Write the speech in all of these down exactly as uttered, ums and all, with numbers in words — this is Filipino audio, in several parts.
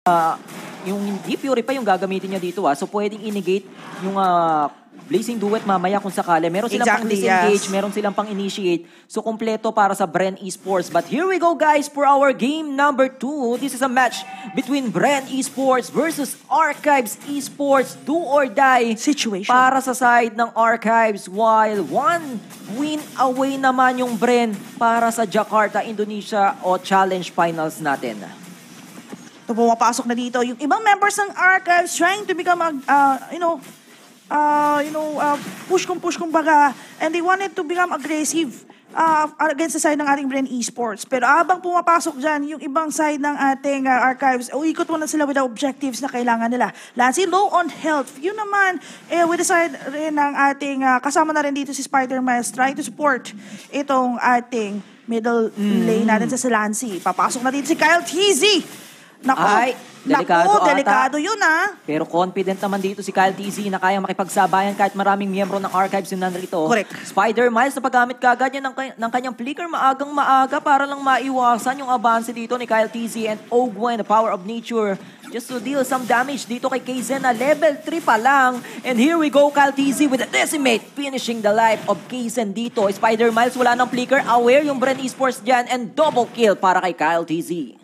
uh, yung hindi Fury pa yung gagamitin niya dito ah. So pwedeng i-negate yung uh, Blazing Duet mamaya kung sakali. Meron silang Exactly, pang disengage, yes. meron silang pang initiate. So kompleto para sa Bren Esports. But here we go guys for our game number two. This is a match between Bren Esports versus Archives Esports. Do or die Situation. para sa side ng Archives. While one win away naman yung Bren para sa Jakarta, Indonesia o Challenge Finals natin. So, pumapasok na dito yung ibang members ng Archives trying to become, uh, you know, uh, you know, uh, push kung push kung baga, and they wanted to become aggressive uh, against the side ng ating Bren Esports. Pero habang pumapasok dyan, yung ibang side ng ating uh, Archives, uikot mo na sila with the objectives na kailangan nila. Lancy, low on health. Yun naman, eh, with the side rin ng ating, uh, kasama na rin dito si Spider-Miles, trying to support itong ating middle mm. lane natin sa Lancy. Papasok na dito si Kyle T Z. Nako, Ay, delikado nako, ata. delikado yun ah. Pero confident naman dito si Kyle T Z na kayang makipagsabayan kahit maraming miyembro ng Archives yung nandito. Correct. Spider-Miles na paggamit kagad niya ng, ng kanyang flicker maagang maaga para lang maiwasan yung avance dito ni Kyle T Z and Ogwen, the power of nature, just to deal some damage dito kay Kaizen na level three pa lang. And here we go, Kyle T Z with a decimate, finishing the life of Kaizen dito. Spider-Miles wala ng flicker, aware yung Bren Esports dyan, and double kill para kay Kyle T Z.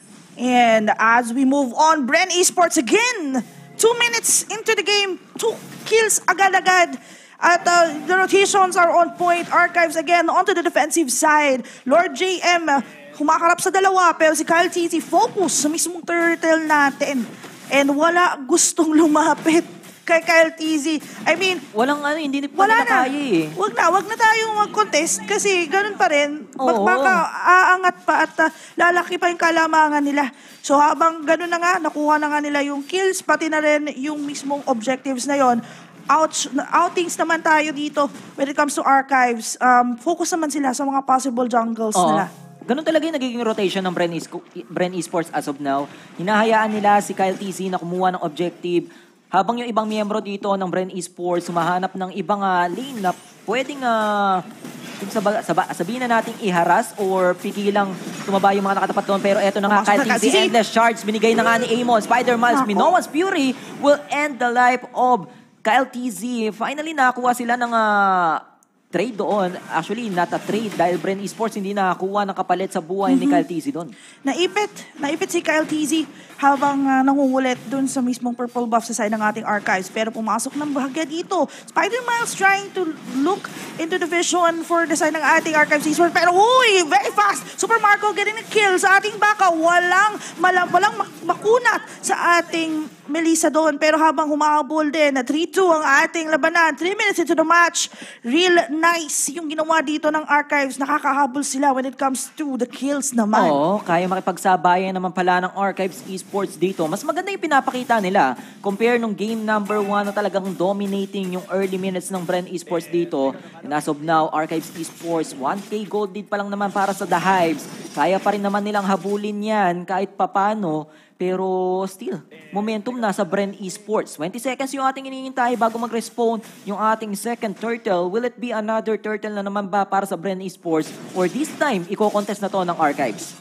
And as we move on, Bren Esports again. Two minutes into the game, two kills agad-agad. At uh, the rotations are on point. Archives again onto the defensive side. Lord J M uh, humakarap sa dalawa, pero si Kyle T Z focus sa mismong turtle natin. And wala gustong lumapit kay Kyle T Z. I mean, walang ano, hindi pa wala nila na. kaya eh. Wag na, wag na tayong mag-contest kasi ganun pa rin. Oo. Baka aangat pa at uh, lalaki pa yung kalamangan nila. So habang ganun na nga, nakuha na nga nila yung kills, pati na rin yung mismong objectives na yon. Ouch, outings naman tayo dito when it comes to Archives. Um, focus naman sila sa mga possible jungles Oo. nila. Ganun talaga yung nagiging rotation ng Bren, Esco- Bren Esports as of now. Hinahayaan nila si Kyle T Z na kumuha ng objective. Habang yung ibang miyembro dito ng Bren Esports sumahanap ng ibang uh, lane na pwedeng uh, sab- sab- sabihin na nating iharas or pigilang tumaba yung mga nakatapat doon. Pero eto na nga, Kyle T Z, endless shards. Binigay na nga ni Amon. Spider-Miles, Minoan's Fury will end the life of Kyle T Z. Finally, nakakuha sila ng uh, trade doon. Actually, not a trade dahil Bren Esports hindi nakakuha ng kapalit sa buhay mm-hmm. ni Kyle T Z doon. Naipit. Naipit si Kyle T Z habang uh, nangungulit doon sa mismong purple buff sa side ng ating Archives. Pero pumasok ng bahagya dito. Spider-Miles trying to look into the vision for the side ng ating Archives Esports. Pero uy, very fast. Super Marco getting a kill sa ating baka. Walang, malang, walang makunat sa ating Melissa doon. Pero habang humahabol din na three two ang ating labanan. three minutes into the match. Real nice yung ginawa dito ng Archives. Nakakahabol sila when it comes to the kills naman. Oo, kaya makipagsabayan naman pala ng Archives Esports dito. Mas maganda yung pinapakita nila compare nung game number one na talagang dominating yung early minutes ng Bren Esports dito. And as of now, Archives Esports, one K gold lead pa lang naman para sa The Hives. Kaya pa rin naman nilang habulin yan kahit papano. Pero still, momentum nasa Bren Esports. twenty seconds yung ating iniintay bago mag-respawn yung ating second turtle. Will it be another turtle na naman ba para sa Bren Esports? Or this time, iko-contest na to ng Archives?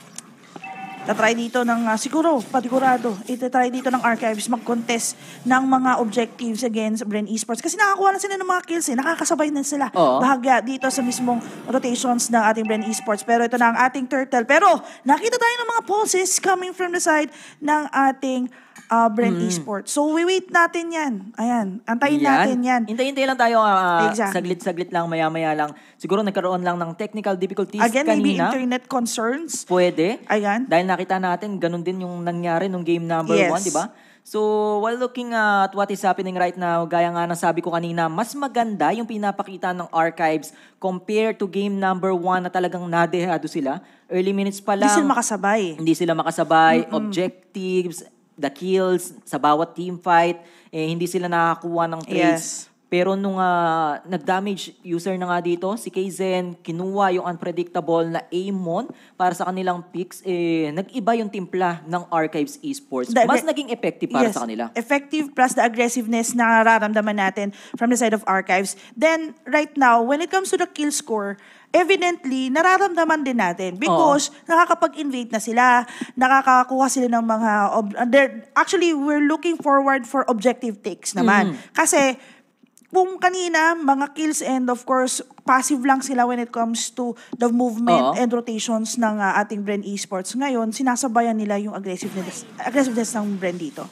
Tatry dito ng, uh, siguro, patigurado, itatry dito ng Archives mag-contest ng mga objectives against Bren Esports. Kasi nakakuha na sila ng mga kills eh. Nakakasabay na sila. Oo. Bahagya dito sa mismong rotations ng ating Bren Esports. Pero ito na ang ating turtle. Pero nakita tayo ng mga pulses coming from the side ng ating uh, Bren mm. Esports. So, we wait natin yan. Ayan. Antayin yan. natin yan. Hintay-hintay lang tayo. Uh, exactly. Saglit-saglit lang, maya-maya lang. Siguro nagkaroon lang ng technical difficulties Again, kanina. maybe internet concerns. Pwede. Ayan. Dahil nakita natin, ganun din yung nangyari nung game number yes. one, di ba? So, while looking at what is happening right now, gaya nga ng sabi ko kanina, mas maganda yung pinapakita ng Archives compared to game number one na talagang nadehado sila. Early minutes pa lang. Hindi sila makasabay. Hindi sila makasabay. Mm-mm. Objectives, the kills, sa bawat team fight, eh, hindi sila nakakuha ng trades. Yes. Pero nung ah, nag-damage user na nga dito, si Kaizen, kinuha yung unpredictable na Amon para sa kanilang picks, eh, nag-iba yung timpla ng Archives Esports. The- Mas naging effective para Yes, sa kanila. effective plus the aggressiveness na nararamdaman natin from the side of Archives. Then, right now, when it comes to the kill score, evidently, nararamdaman din natin because nakakapag-invade na sila, nakakakuha sila ng mga, ob- they're- actually, we're looking forward for objective takes naman. Kasi, kung kanina, mga kills and of course, passive lang sila when it comes to the movement Oo. and rotations ng uh, ating Bren Esports. Ngayon, sinasabayan nila yung aggressiveness, aggressiveness ng Bren dito.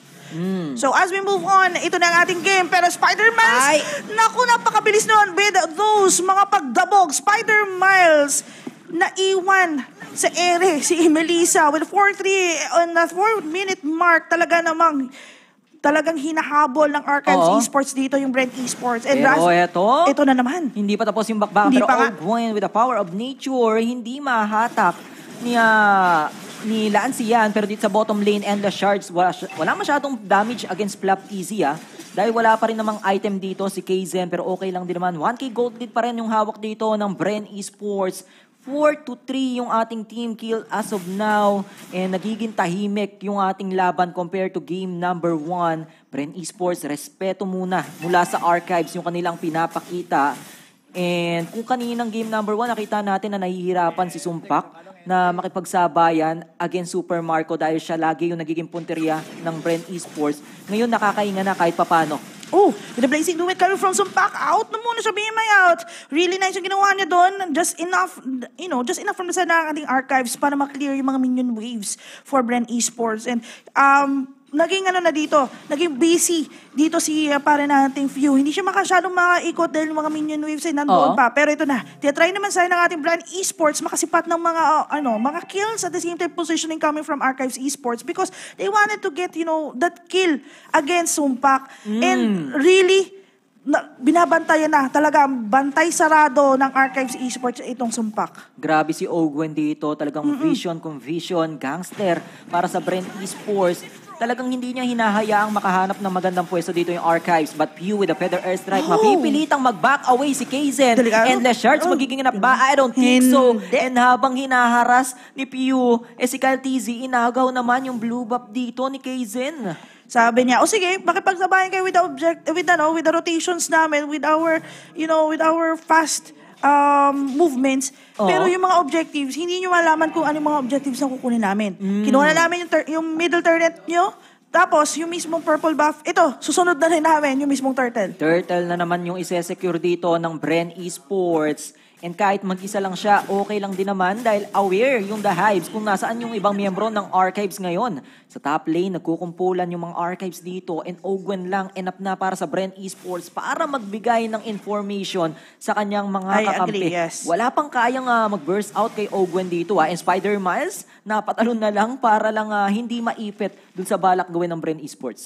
So as we move on, ito na ang ating game. Pero Spider-Miles, Ay! naku, napakabilis nun with those mga pagdabog. Spider-Miles, naiwan sa ere si Melissa with four three on the four minute mark. Talaga namang talagang hinahabol ng Archives Oo. Esports dito yung Brent Esports. And Pero Raz- eto, ito na naman. hindi pa tapos yung bakbakan. Hindi Pero pa nga. Ogwen with the power of nature, hindi mahatak ni, ah, ni Lance yan. Pero dito sa bottom lane and the shards, wala, sy- wala masyadong damage against Flap Easy ah. Dahil wala pa rin namang item dito si Kaizen. Pero okay lang din naman. one K gold lead pa rin yung hawak dito ng Bren Esports. four to three yung ating team kill as of now. And nagiging tahimik yung ating laban compared to game number one. Bren Esports, respeto muna mula sa Archives yung kanilang pinapakita. And kung kaninang game number one, nakita natin na nahihirapan si Sumpak na makipagsabayan against Super Marco dahil siya lagi yung nagiging punteriya ng Bren Esports. Ngayon nakakainga na kahit papano. Oh, with the blazing duet coming from Sumpak, out na muna siya, B M I out. Really nice yung ginawa niya doon. Just enough, you know, just enough from the side ng ating Archives para maklear yung mga minion waves for Bren Esports. And, um, naging ano na dito, naging busy dito si uh, pare nating Few. Hindi siya makasyadong makaikot dahil yung mga minion waves ay nandoon Oo. pa. Pero ito na, tiyatry naman sa ng ating Bren Esports makasipat ng mga, uh, ano, mga kills at the same time positioning coming from Archives Esports because they wanted to get, you know, that kill against Sumpak. And really, na, binabantayan na talaga bantay sarado ng Archives Esports itong Sumpak. Grabe si Ogwen dito. Talagang vision kung vision, gangster para sa Bren Esports. Talagang hindi niya hinahayaang makahanap ng magandang pwesto dito yung Archives. But Pew with a feather airstrike, Oh. mapipilitang mag-back away si Kaizen. Delikado. And the shards Oh. magiging na ba? I don't think so. Hindi. And habang hinaharas ni Pew, eh si Kyle T Z, inagaw naman yung blue buff dito ni Kaizen. Sabi niya, o sige, makipagsabayan kayo with the object, with ano, with the rotations namin, with our, you know, with our fast um, movements. Oo. Pero yung mga objectives, hindi nyo malaman kung ano yung mga objectives na kukunin namin. Kinuha na namin yung, tur- yung middle turret nyo, tapos yung mismong purple buff, ito, susunod na rin namin yung mismong turtle. Turtle na naman yung isesecure dito ng Bren Esports. And kahit mag-isa lang siya, okay lang din naman dahil aware yung The Hives kung nasaan yung ibang miyembro ng Archives ngayon. Sa top lane, nagkukumpulan yung mga Archives dito and Ogwen lang enough na para sa Bren Esports para magbigay ng information sa kanyang mga I kakampi. agree, yes. Wala pang kayang uh, mag-burst out kay Ogwen dito. Ah. And Spider-Miles, napatalon na lang para lang ah, hindi maipit dun sa balak gawin ng Bren Esports.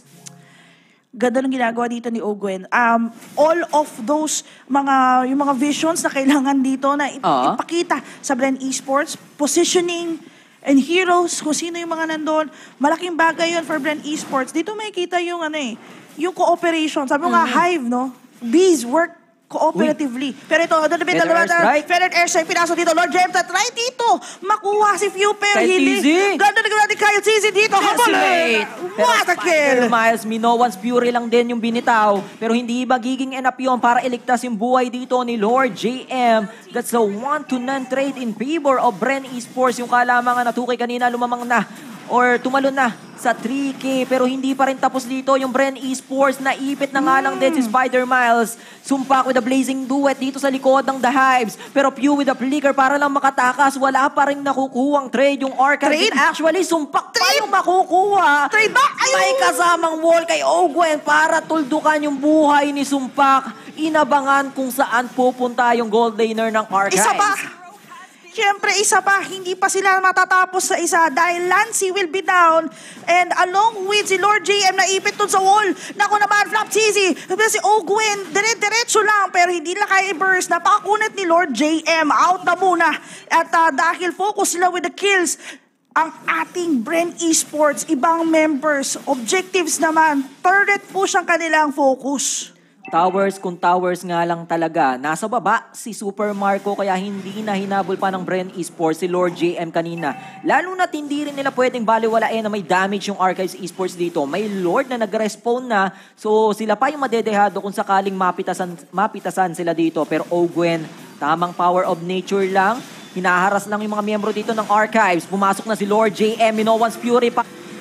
Ganda ng ginagawa dito ni Ogwen. Um, all of those mga, yung mga visions na kailangan dito na ip- Oo. ipakita sa Bren Esports, positioning and heroes, kung sino yung mga nandun, malaking bagay yun for Bren Esports. Dito may kita yung ano eh, yung cooperation. Sabi mo nga, Hive, no? Bees work cooperatively. Pero ito, doon na Feather dalawa airstrike. Feather airstrike, pinasok dito. Lord James, try dito. Makuha si Few, pero Kyle hindi. T Z. Ganda na ganda ni Kyle T Z dito. Habol! Decimate. What a kill! Miles, Minowan's Fury lang din yung binitaw. Pero hindi magiging enough yun para iligtas yung buhay dito ni Lord J M. That's a one to none trade in favor of Bren Esports. Yung kalamangan na tukay kanina lumamang na or tumalon na sa three K. Pero hindi pa rin tapos dito yung Bren Esports. Naipit na nga lang din si Spider-Miles. Sumpak with a blazing duet dito sa likod ng The Hives. Pero Pew with a flicker para lang makatakas. Wala pa rin nakukuhang trade yung Archives. Trade? Actually, Sumpak pa yung makukuha. Trade ba? Ayun! May kasamang wall kay Ogwen para tuldukan yung buhay ni Sumpak. Inabangan kung saan pupunta yung gold laner ng Archives. Isa pa. Siyempre, isa pa. Hindi pa sila matatapos sa isa dahil Lancy will be down. And along with si Lord J M na ipit dun sa wall. Naku naman, Flap Cheesy. Si Ogwen, dire-diretso lang. Pero hindi lang kaya i-burst. Napakakunat ni Lord J M. Out na muna. At uh, dahil focus sila with the kills, ang ating Bren Esports, ibang members, objectives naman, turret po siyang kanilang focus. Towers kung towers nga lang talaga. Nasa baba si Super Marco kaya hindi na hinabol pa ng Bren Esports si Lord J M kanina. Lalo na't hindi rin nila pwedeng baliwalain na may damage yung Archives Esports dito. May Lord na nag-respawn na, so sila pa yung madedehado kung sakaling mapitasan, mapitasan sila dito. Pero Ogwen, tamang power of nature lang. Hinaharas lang yung mga miyembro dito ng Archives. Pumasok na si Lord J M, Minowan's Fury pa.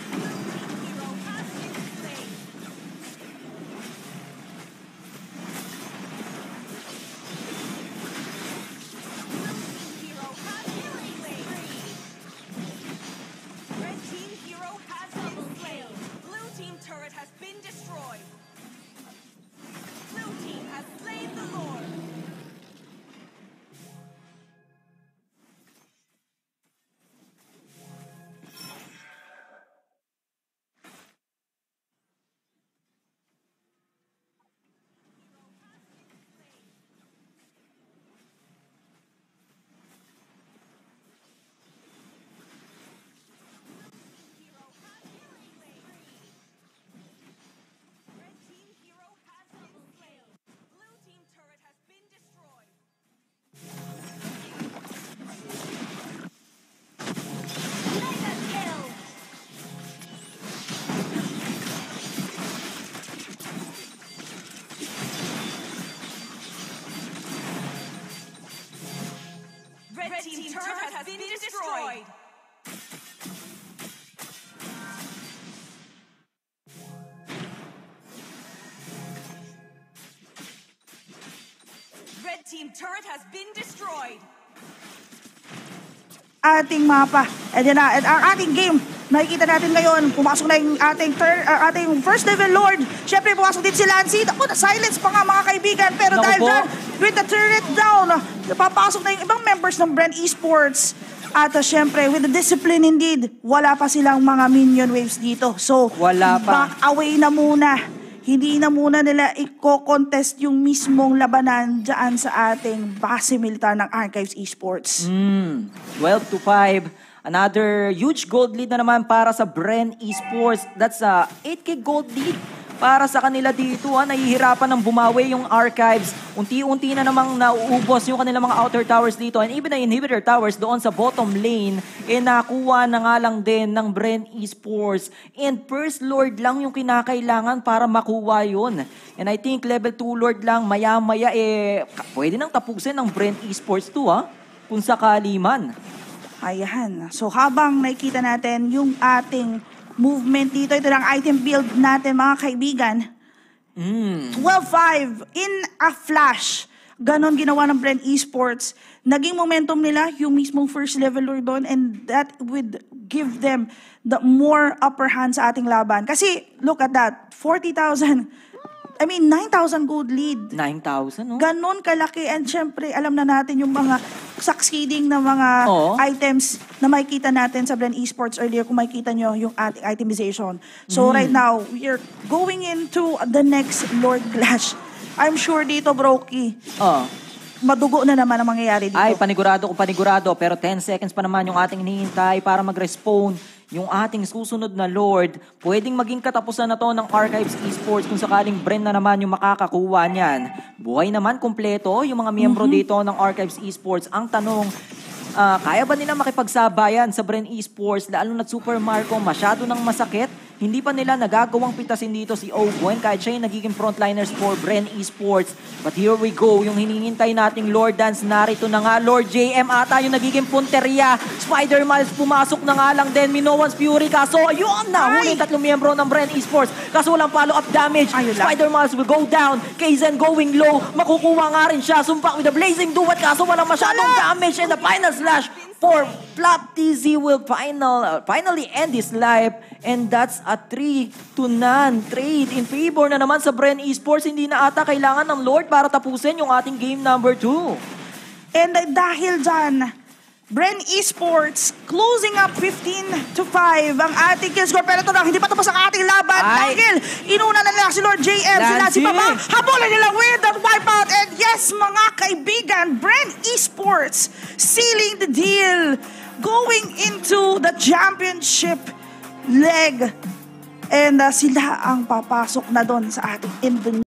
Red team turret has been destroyed. Red team turret has been destroyed. Ating mapa. And then, uh, and ang ating game, nakikita natin ngayon, pumasok na yung ating, third, uh, ating first level Lord. Siyempre, pumasok din si Lancy. Ako, na-silence pa nga mga kaibigan. Pero Naku dahil po. dyan, with the turret down, napapasok na yung ibang members ng Bren Esports. At uh, siyempre, with the discipline indeed, wala pa silang mga minion waves dito. So, Wala pa. back away na muna. Hindi na muna nila i-contest yung mismong labanan dyan sa ating base militar ng Archives Esports. Mm, twelve to five. Another huge gold lead na naman para sa Bren Esports. That's a eight K gold lead para sa kanila dito. Ha. Nahihirapan ng bumawi yung Archives. Unti-unti na namang nauubos yung kanilang mga outer towers dito. And even the inhibitor towers doon sa bottom lane, eh nakuha na nga lang din ng Bren Esports. And first Lord lang yung kinakailangan para makuha yun. And I think level two Lord lang, maya-maya eh, pwede nang tapusin ng Bren Esports to ha. Kung sakali man. Ayan. So habang nakikita natin yung ating movement dito, ito lang item build natin mga kaibigan. Mm. twelve five in a flash. Ganon ginawa ng Bren Esports. Naging momentum nila yung mismong first level lord doon, and that would give them the more upper hand sa ating laban. Kasi look at that, forty thousand. I mean, nine thousand gold lead. nine thousand, no? Ganon kalaki, and syempre, alam na natin yung mga succeeding na mga Oo. items na makikita natin sa Bren Esports earlier kung makikita nyo yung ating itemization. So Mm. right now, we're going into the next Lord Clash. I'm sure dito, Brokey, Oh. madugo na naman ang mangyayari dito. Ay, panigurado kung panigurado. Pero ten seconds pa naman yung ating hinihintay para mag-respawn yung ating susunod na Lord. Pwedeng maging katapusan na to ng Archives Esports kung sakaling Bren na naman yung makakakuha niyan. Buhay naman kompleto yung mga miyembro dito ng Archives Esports. Ang tanong, ah, kaya ba nila makipagsabayan sa Bren Esports? Lalo na Super Marco, masyado nang masakit. Hindi pa nila nagagawang pitasin dito si Ogwen kahit siya yung nagiging frontliners for Bren Esports. But here we go, yung hinihintay nating Lord Dance, narito na nga, Lord J M ata yung nagiging punteriya. Spider Miles pumasok na nga lang din, Minowan's Fury, kaso ayun na, huli yung tatlong miyembro ng Bren Esports. Kaso walang follow-up damage. Ayun lang. Spider Miles will go down, Kaizen going low, makukuha nga rin siya, sumpak with the Blazing Duet, kaso walang masyadong damage, and the final slash for Flap T Z will final, uh, finally end his life, and that's a three to none trade in favor na naman sa Bren Esports. Hindi na ata kailangan ng Lord para tapusin yung ating game number two. And uh, dahil dyan, Bren Esports closing up fifteen to five ang ating kill score. Pero ito na, hindi pa tapos ang ating laban. Ay. Dahil inuna na nila si Lord J M. Si Lancy Lancy. pa ba? Habulin nila with that wipeout. And yes, mga kaibigan, Bren Esports sealing the deal. Going into the championship leg. And uh, sila ang papasok na doon sa ating Indonesia.